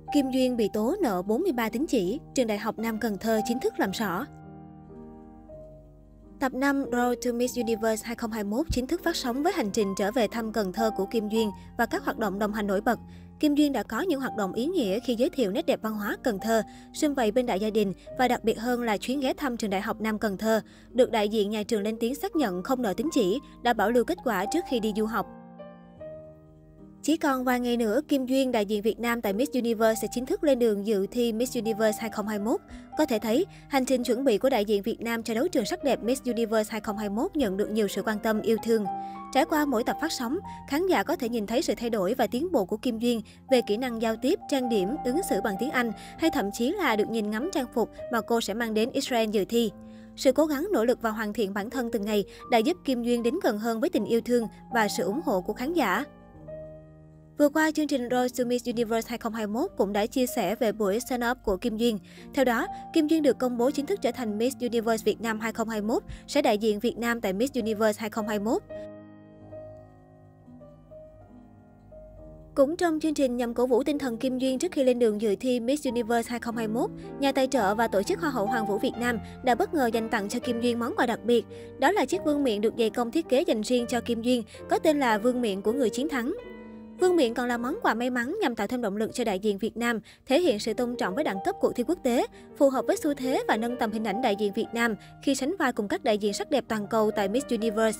Kim Duyên bị tố nợ 43 tín chỉ, trường Đại học Nam Cần Thơ chính thức làm rõ. Tập 5 Road to Miss Universe 2021 chính thức phát sóng với hành trình trở về thăm Cần Thơ của Kim Duyên và các hoạt động đồng hành nổi bật. Kim Duyên đã có những hoạt động ý nghĩa khi giới thiệu nét đẹp văn hóa Cần Thơ, sum vầy bên đại gia đình và đặc biệt hơn là chuyến ghé thăm trường Đại học Nam Cần Thơ, được đại diện nhà trường lên tiếng xác nhận không nợ tín chỉ, đã bảo lưu kết quả trước khi đi du học. Chỉ còn vài ngày nữa, Kim Duyên, đại diện Việt Nam tại Miss Universe sẽ chính thức lên đường dự thi Miss Universe 2021. Có thể thấy, hành trình chuẩn bị của đại diện Việt Nam cho đấu trường sắc đẹp Miss Universe 2021 nhận được nhiều sự quan tâm, yêu thương. Trải qua mỗi tập phát sóng, khán giả có thể nhìn thấy sự thay đổi và tiến bộ của Kim Duyên về kỹ năng giao tiếp, trang điểm, ứng xử bằng tiếng Anh, hay thậm chí là được nhìn ngắm trang phục mà cô sẽ mang đến Israel dự thi. Sự cố gắng, nỗ lực và hoàn thiện bản thân từng ngày đã giúp Kim Duyên đến gần hơn với tình yêu thương và sự ủng hộ của khán giả. Vừa qua, chương trình Road to Miss Universe 2021 cũng đã chia sẻ về buổi stand-up của Kim Duyên. Theo đó, Kim Duyên được công bố chính thức trở thành Miss Universe Việt Nam 2021, sẽ đại diện Việt Nam tại Miss Universe 2021. Cũng trong chương trình nhằm cổ vũ tinh thần Kim Duyên trước khi lên đường dự thi Miss Universe 2021, nhà tài trợ và tổ chức Hoa hậu Hoàng vũ Việt Nam đã bất ngờ dành tặng cho Kim Duyên món quà đặc biệt. Đó là chiếc vương miện được dày công thiết kế dành riêng cho Kim Duyên, có tên là vương miện của người chiến thắng. Vương miện còn là món quà may mắn nhằm tạo thêm động lực cho đại diện Việt Nam, thể hiện sự tôn trọng với đẳng cấp cuộc thi quốc tế, phù hợp với xu thế và nâng tầm hình ảnh đại diện Việt Nam khi sánh vai cùng các đại diện sắc đẹp toàn cầu tại Miss Universe.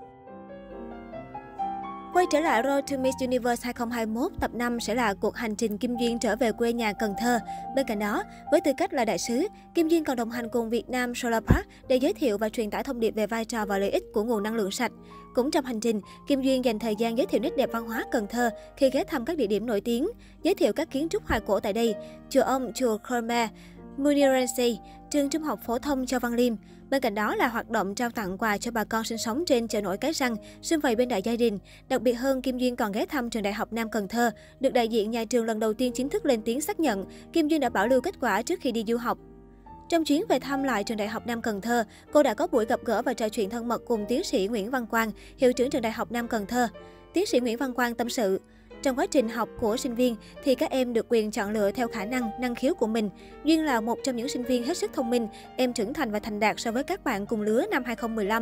Quay trở lại Road to Miss Universe 2021, tập 5 sẽ là cuộc hành trình Kim Duyên trở về quê nhà Cần Thơ. Bên cạnh đó, với tư cách là đại sứ, Kim Duyên còn đồng hành cùng Việt Nam Solar Park để giới thiệu và truyền tải thông điệp về vai trò và lợi ích của nguồn năng lượng sạch. Cũng trong hành trình, Kim Duyên dành thời gian giới thiệu nét đẹp văn hóa Cần Thơ khi ghé thăm các địa điểm nổi tiếng, giới thiệu các kiến trúc hoài cổ tại đây, chùa Ông, chùa Khmer, Muniransi, trường trung học phổ thông Châu Văn Liêm. Bên cạnh đó là hoạt động trao tặng quà cho bà con sinh sống trên chợ nổi Cái Răng, sum vầy bên đại gia đình. Đặc biệt hơn, Kim Duyên còn ghé thăm trường Đại học Nam Cần Thơ, được đại diện nhà trường lần đầu tiên chính thức lên tiếng xác nhận Kim Duyên đã bảo lưu kết quả trước khi đi du học. Trong chuyến về thăm lại trường Đại học Nam Cần Thơ, cô đã có buổi gặp gỡ và trò chuyện thân mật cùng tiến sĩ Nguyễn Văn Quang, hiệu trưởng trường Đại học Nam Cần Thơ. Tiến sĩ Nguyễn Văn Quang tâm sự, trong quá trình học của sinh viên thì các em được quyền chọn lựa theo khả năng, năng khiếu của mình. Duyên là một trong những sinh viên hết sức thông minh, em trưởng thành và thành đạt so với các bạn cùng lứa năm 2015.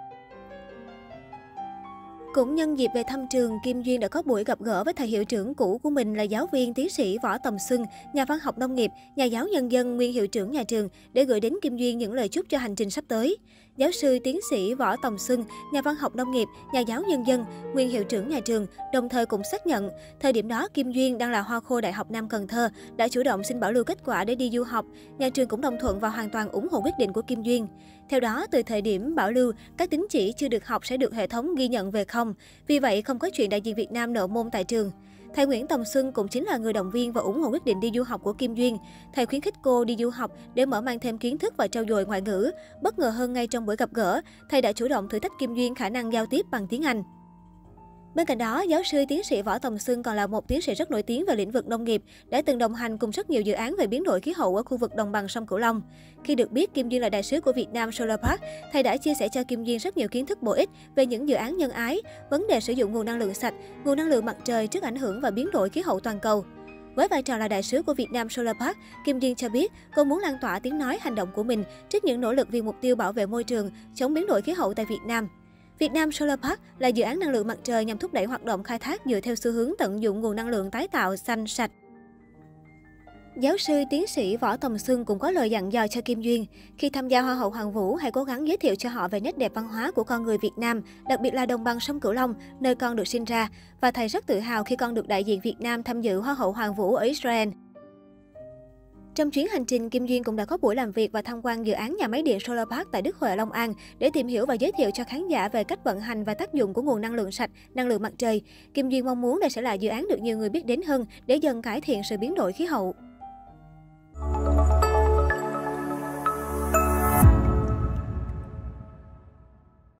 Cũng nhân dịp về thăm trường, Kim Duyên đã có buổi gặp gỡ với thầy hiệu trưởng cũ của mình là giáo viên tiến sĩ Võ Tầm Xuân, nhà văn học nông nghiệp, nhà giáo nhân dân, nguyên hiệu trưởng nhà trường để gửi đến Kim Duyên những lời chúc cho hành trình sắp tới. Giáo sư tiến sĩ Võ Tầm Xuân, nhà văn học nông nghiệp, nhà giáo nhân dân, nguyên hiệu trưởng nhà trường, đồng thời cũng xác nhận, thời điểm đó Kim Duyên đang là hoa khôi Đại học Nam Cần Thơ, đã chủ động xin bảo lưu kết quả để đi du học. Nhà trường cũng đồng thuận và hoàn toàn ủng hộ quyết định của Kim Duyên. Theo đó, từ thời điểm bảo lưu, các tín chỉ chưa được học sẽ được hệ thống ghi nhận về không. Vì vậy, không có chuyện đại diện Việt Nam nợ môn tại trường. Thầy Nguyễn Tầm Xuân cũng chính là người động viên và ủng hộ quyết định đi du học của Kim Duyên. Thầy khuyến khích cô đi du học để mở mang thêm kiến thức và trau dồi ngoại ngữ. Bất ngờ hơn, ngay trong buổi gặp gỡ, thầy đã chủ động thử thách Kim Duyên khả năng giao tiếp bằng tiếng Anh. Bên cạnh đó, giáo sư tiến sĩ Võ Tầm Xuân còn là một tiến sĩ rất nổi tiếng về lĩnh vực nông nghiệp, đã từng đồng hành cùng rất nhiều dự án về biến đổi khí hậu ở khu vực đồng bằng sông Cửu Long. Khi được biết Kim Duyên là đại sứ của Việt Nam Solar Park, thầy đã chia sẻ cho Kim Duyên rất nhiều kiến thức bổ ích về những dự án nhân ái, vấn đề sử dụng nguồn năng lượng sạch, nguồn năng lượng mặt trời trước ảnh hưởng và biến đổi khí hậu toàn cầu. Với vai trò là đại sứ của Việt Nam Solar Park, Kim Duyên cho biết cô muốn lan tỏa tiếng nói, hành động của mình trước những nỗ lực vì mục tiêu bảo vệ môi trường, chống biến đổi khí hậu tại Việt Nam. Việt Nam Solar Park là dự án năng lượng mặt trời nhằm thúc đẩy hoạt động khai thác dựa theo xu hướng tận dụng nguồn năng lượng tái tạo, xanh, sạch. Giáo sư tiến sĩ Võ Tầm Xuân cũng có lời dặn dò cho Kim Duyên. Khi tham gia Hoa hậu Hoàng vũ, hãy cố gắng giới thiệu cho họ về nét đẹp văn hóa của con người Việt Nam, đặc biệt là đồng bằng sông Cửu Long, nơi con được sinh ra. Và thầy rất tự hào khi con được đại diện Việt Nam tham dự Hoa hậu Hoàng vũ ở Israel. Trong chuyến hành trình, Kim Duyên cũng đã có buổi làm việc và tham quan dự án nhà máy điện Solar Park tại Đức Huệ, Long An để tìm hiểu và giới thiệu cho khán giả về cách vận hành và tác dụng của nguồn năng lượng sạch, năng lượng mặt trời. Kim Duyên mong muốn đây sẽ là dự án được nhiều người biết đến hơn để dần cải thiện sự biến đổi khí hậu.